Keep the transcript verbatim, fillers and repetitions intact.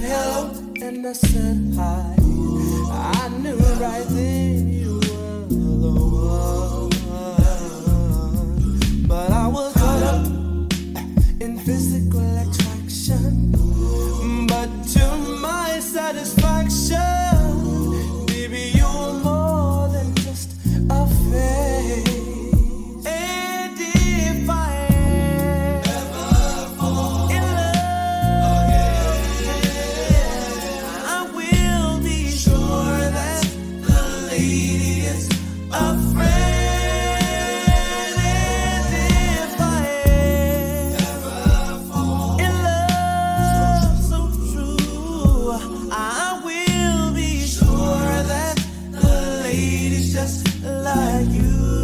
hello and I said hi. I knew right then you were the one. But I was caught up in physical attraction. But to my satisfaction, baby, you're more than just a face. And if I ever fall in love again, I will be sure that the lady is a friend. And if I ever fall in love so true, I will be sure that the lady's just like you.